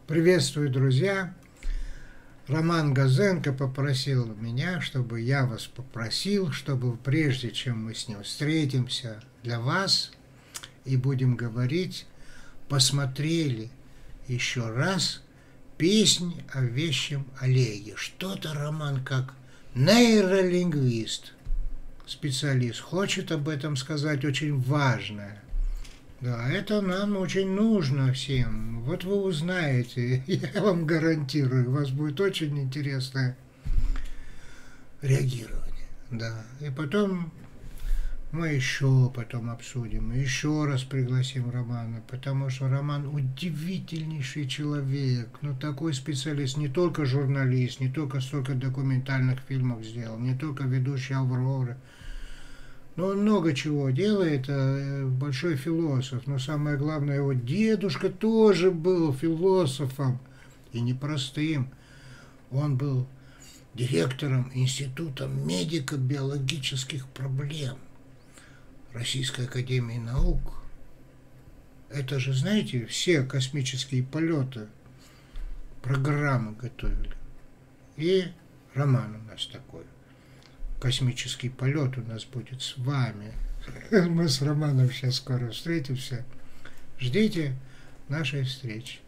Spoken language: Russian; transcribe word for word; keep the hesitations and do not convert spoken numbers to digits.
Приветствую, друзья! Роман Газенко попросил меня, чтобы я вас попросил, чтобы прежде чем мы с ним встретимся для вас и будем говорить, посмотрели еще раз «Песнь о вещем Олеге». Что-то Роман как нейролингвист, специалист, хочет об этом сказать очень важное. Да, это нам очень нужно всем. Вот вы узнаете, я вам гарантирую, у вас будет очень интересное реагирование. Да, и потом мы еще потом обсудим, еще раз пригласим Романа, потому что Роман удивительнейший человек, ну такой специалист, не только журналист, не только столько документальных фильмов сделал, не только ведущий «Авроры». Но он много чего делает, большой философ. Но самое главное, его дедушка тоже был философом, и непростым. Он был директором Института медико-биологических проблем Российской академии наук. Это же, знаете, все космические полеты, программы готовили. И Роман у нас такой. Космический полет у нас будет с вами. Мы с Романом сейчас скоро встретимся. Ждите нашей встречи.